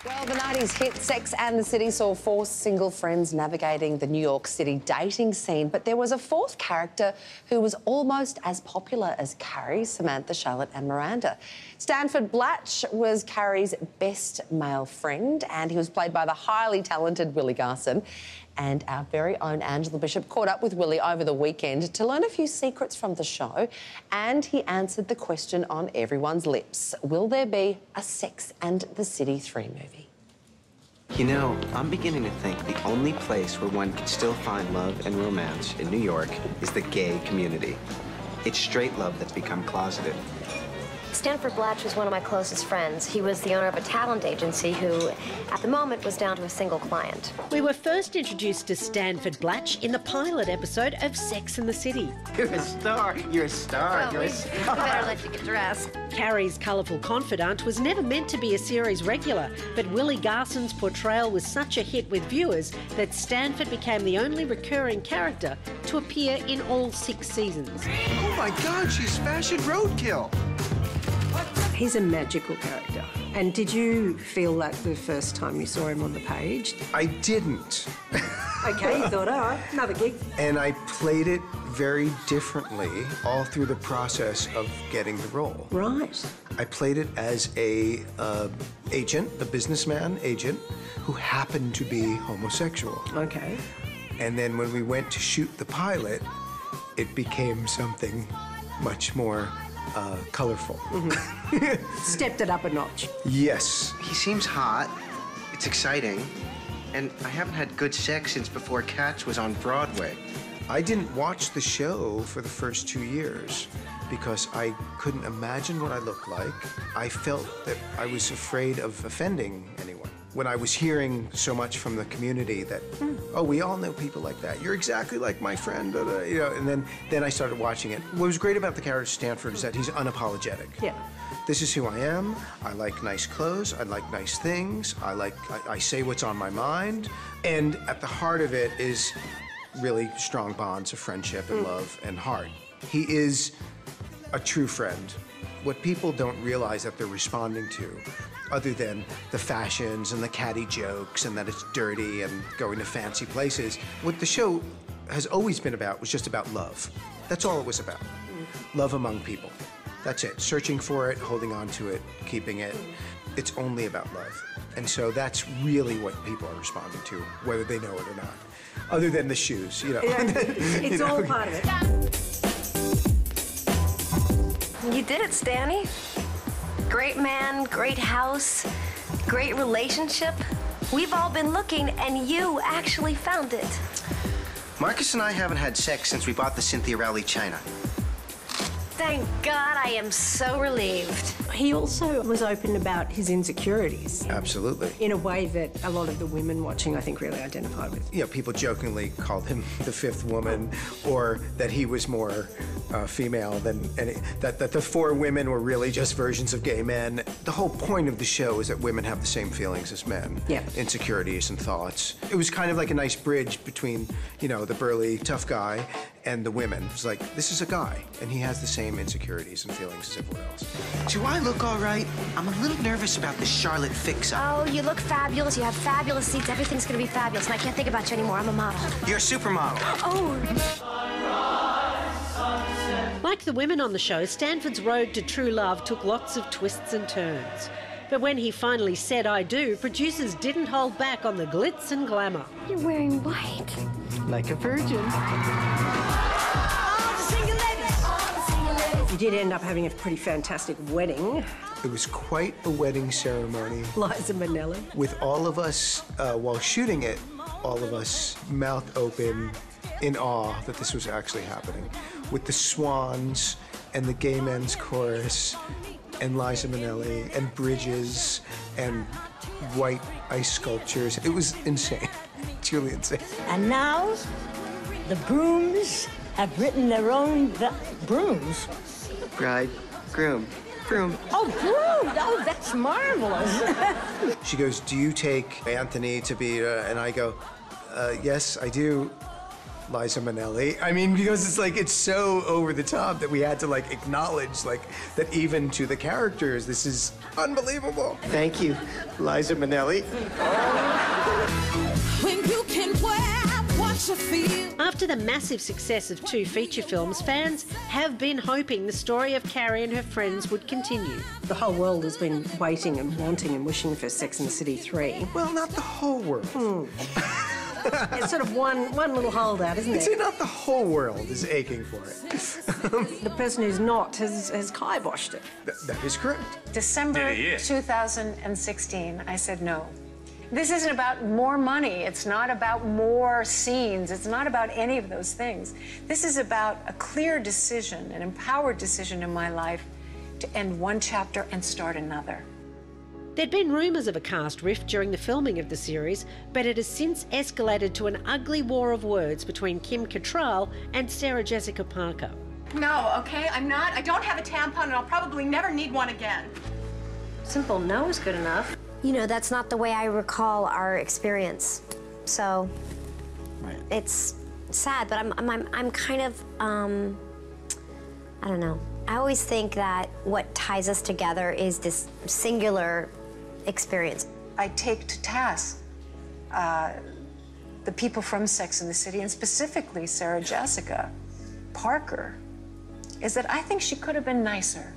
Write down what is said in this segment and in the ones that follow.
Well, the 90s hit Sex and the City saw four single friends navigating the New York City dating scene, but there was a fourth character who was almost as popular as Carrie, Samantha, Charlotte and Miranda. Stanford Blatch was Carrie's best male friend, and he was played by the highly talented Willie Garson. And our very own Angela Bishop caught up with Willie over the weekend to learn a few secrets from the show, and he answered the question on everyone's lips. Will there be a Sex and the City 3 movie? You know, I'm beginning to think the only place where one can still find love and romance in New York is the gay community. It's straight love that's become closeted. Stanford Blatch was one of my closest friends. He was the owner of a talent agency who, at the moment, was down to a single client. We were first introduced to Stanford Blatch in the pilot episode of Sex and the City. You're a star. You're a star. Well, we better let you get dressed. Carrie's colourful confidant was never meant to be a series regular, but Willie Garson's portrayal was such a hit with viewers that Stanford became the only recurring character to appear in all 6 seasons. Oh my God, she's fashion roadkill. He's a magical character. And did you feel that the first time you saw him on the page? I didn't. Okay, you thought, all right, another gig. And I played it very differently all through the process of getting the role. Right. I played it as a businessman agent, who happened to be homosexual. Okay. And then when we went to shoot the pilot, it became something much more colorful. Mm-hmm. Stepped it up a notch. Yes. He seems hot. It's exciting. And I haven't had good sex since before Cats was on Broadway. I didn't watch the show for the first 2 years because I couldn't imagine what I looked like. I felt that I was afraid of offending anyone. When I was hearing so much from the community that, oh, we all know people like that. You're exactly like my friend, you know, and then I started watching it. What was great about the character Stanford is that he's unapologetic. Yeah. This is who I am. I like nice clothes. I like nice things. I say what's on my mind. And at the heart of it is really strong bonds of friendship and love and heart. He is a true friend. What people don't realize that they're responding to, other than the fashions and the catty jokes and that it's dirty and going to fancy places, what the show has always been about was just about love. That's all it was about. Love among people. That's it. Searching for it, holding on to it, keeping it. It's only about love. And so that's really what people are responding to, whether they know it or not. Other than the shoes, you know. Yeah, it's all part of it. You did it, Stanny. Great man, great house, great relationship. We've all been looking, and you actually found it. Marcus and I haven't had sex since we bought the Cynthia Rowley china. Thank God, I am so relieved. He also was open about his insecurities. Absolutely. In a way that a lot of the women watching, I think, really identified with. You know, people jokingly called him the fifth woman, or that he was more female than that the 4 women were really just versions of gay men. The whole point of the show is that women have the same feelings as men. Yeah. Insecurities and thoughts. It was kind of like a nice bridge between, you know, the burly, tough guy and the women. It's like, this is a guy, and he has the same insecurities and feelings as everyone else. Do I look all right? I'm a little nervous about this Charlotte fix-up. Oh, you look fabulous. You have fabulous seats. Everything's gonna be fabulous, and I can't think about you anymore. I'm a model. You're a supermodel. Oh. Like the women on the show, Stanford's road to true love took lots of twists and turns. But when he finally said I do, producers didn't hold back on the glitz and glamour. You're wearing white. Like a virgin. You did end up having a pretty fantastic wedding. It was quite a wedding ceremony. Liza Minnelli. With all of us, while shooting it, all of us mouth open in awe that this was actually happening. With the swans and the gay men's chorus and Liza Minnelli and bridges and white ice sculptures. It was insane, truly insane. And now, the brooms have written their own brooms. Bride, groom, broom. Oh, broom! Oh, that's marvelous. She goes, do you take Anthony to be, and I go, yes, I do. Liza Minnelli. I mean, because it's like, it's so over the top that we had to like acknowledge like that even to the characters, this is unbelievable. Thank you, Liza Minnelli. When you can wear what you feel. After the massive success of 2 feature films, fans have been hoping the story of Carrie and her friends would continue. The whole world has been waiting and wanting and wishing for Sex and the City 3. Well, not the whole world. It's sort of one little holdout, isn't it? Not the whole world is aching for it. The person who's not has kiboshed it. That is correct. December 2016, I said no. This isn't about more money. It's not about more scenes. It's not about any of those things. This is about a clear decision, an empowered decision in my life to end one chapter and start another. There'd been rumours of a cast rift during the filming of the series, but it has since escalated to an ugly war of words between Kim Cattrall and Sarah Jessica Parker. No, okay? I don't have a tampon and I'll probably never need one again. Simple no is good enough. You know, that's not the way I recall our experience. So, it's sad, but I'm kind of, I don't know. I always think that what ties us together is this singular experience. I take to task the people from Sex and the City, and specifically Sarah Jessica Parker, is that I think she could have been nicer.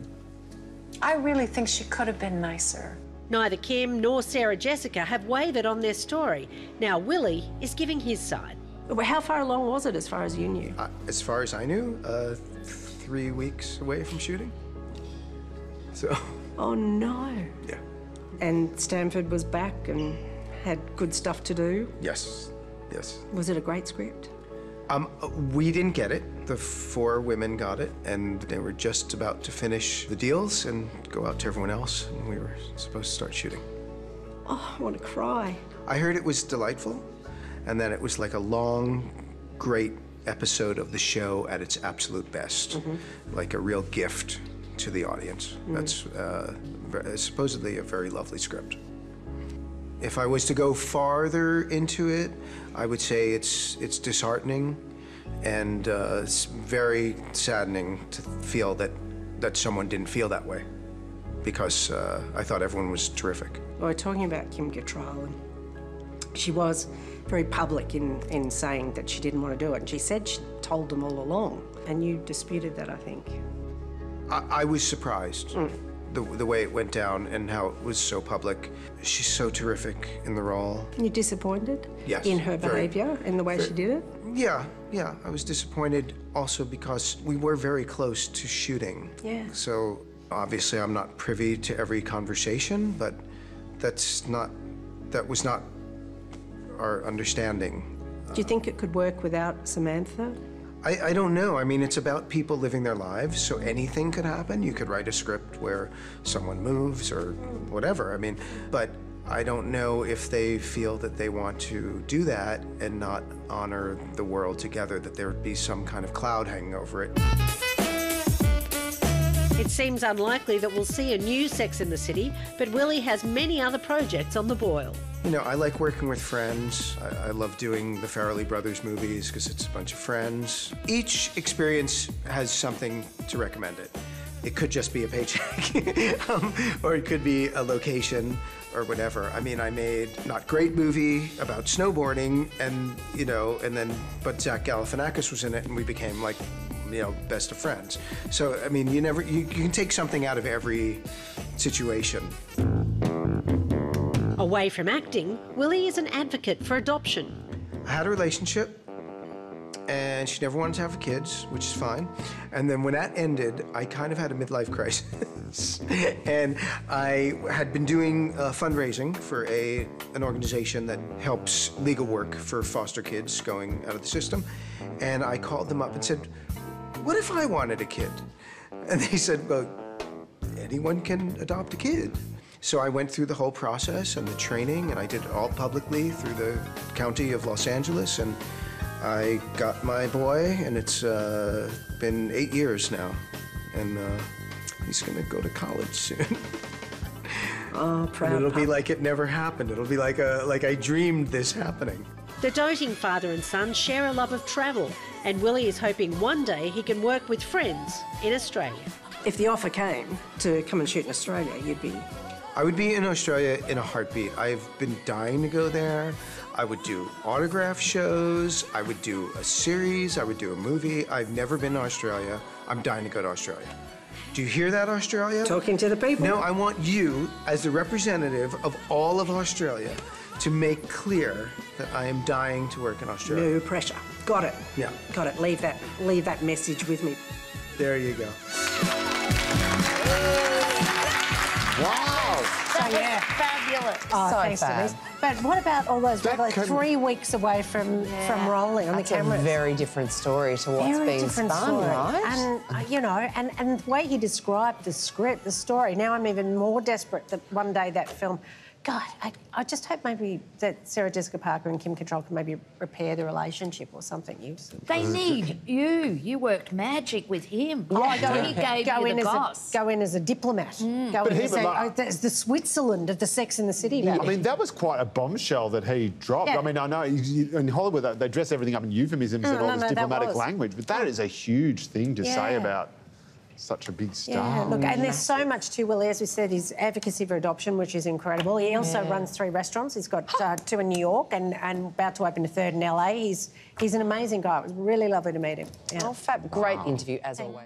I really think she could have been nicer. Neither Kim nor Sarah Jessica have wavered on their story. Now Willie is giving his side. How far along was it as far as you knew? As far as I knew, 3 weeks away from shooting. So. Oh no. Yeah. And Stanford was back and had good stuff to do? Yes, yes. Was it a great script? We didn't get it. The 4 women got it, and they were just about to finish the deals and go out to everyone else, and we were supposed to start shooting. Oh, I want to cry. I heard it was delightful, and then it was like a long, great episode of the show at its absolute best, like a real gift to the audience. That's supposedly a very lovely script. If I was to go farther into it, I would say it's disheartening, and it's very saddening to feel that someone didn't feel that way, because I thought everyone was terrific. Well, we're talking about Kim Cattrall, and she was very public in saying that she didn't want to do it, and she said she told them all along, and you disputed that, I think. I was surprised. The way it went down and how it was so public. She's so terrific in the role. You disappointed? Yes. In her behaviour, in the way she did it? Yeah. I was disappointed also because we were very close to shooting. Yeah. So obviously I'm not privy to every conversation, but that was not our understanding. Do you think it could work without Samantha? I don't know. I mean, it's about people living their lives, so anything could happen. You could write a script where someone moves or whatever. I mean, but I don't know if they feel that they want to do that and not honor the world together, that there would be some kind of cloud hanging over it. It seems unlikely that we'll see a new Sex and the City, but Willie has many other projects on the boil. You know, I like working with friends. I love doing the Farrelly Brothers movies because it's a bunch of friends. Each experience has something to recommend it. It could just be a paycheck, or it could be a location or whatever. I mean, I made a not great movie about snowboarding, and but Zach Galifianakis was in it, and we became like, best of friends. So I mean, you can take something out of every situation. Away from acting, Willie is an advocate for adoption. I had a relationship, and she never wanted to have kids, which is fine. And then when that ended, I kind of had a midlife crisis. And I had been doing fundraising for an organization that helps legal work for foster kids going out of the system. And I called them up and said, what if I wanted a kid? And they said, well, anyone can adopt a kid. So I went through the whole process and the training, and I did it all publicly through the county of Los Angeles, and I got my boy, and it's been 8 years now, and he's gonna go to college soon. Oh, proud. And it'll be like it never happened. It'll be like I dreamed this happening. The doting father and son share a love of travel, and Willie is hoping one day he can work with friends in Australia. If the offer came to come and shoot in Australia, you'd be... I would be in Australia in a heartbeat. I've been dying to go there. I would do autograph shows. I would do a series. I would do a movie. I've never been to Australia. I'm dying to go to Australia. Do you hear that, Australia? Talking to the people. No, I want you, as the representative of all of Australia, to make clear that I am dying to work in Australia. No pressure. Got it. Yeah. Got it. Leave that message with me. There you go. Wow. That was fabulous. Oh, So thanks, fab. Denise. But what about all those, That like couldn't- 3 weeks away from rolling on That's the cameras? a very different story to what's Very been different spun, story. right? And, you know, and the way he described the script, the story, now I'm even more desperate that one day that film... God, I just hope maybe that Sarah Jessica Parker and Kim Cattrall can maybe repair the relationship or something. They need you. You worked magic with him. Yeah, He gave you the goss. go in as a diplomat. Go in he as would a, like- there's the Switzerland of the Sex and the City. Yeah. I mean, that was quite a bombshell that he dropped. Yeah. I mean, I know in Hollywood they dress everything up in euphemisms and all this that diplomatic was. language, but that is a huge thing to say Yeah. about such a big Yeah, star. look, and there's so much to Willie, as we said, his advocacy for adoption, which is incredible. He also runs 3 restaurants. He's got 2 in New York and about to open a 3rd in LA. He's an amazing guy. It was really lovely to meet him. Yeah. Oh, fab. Great interview, as always.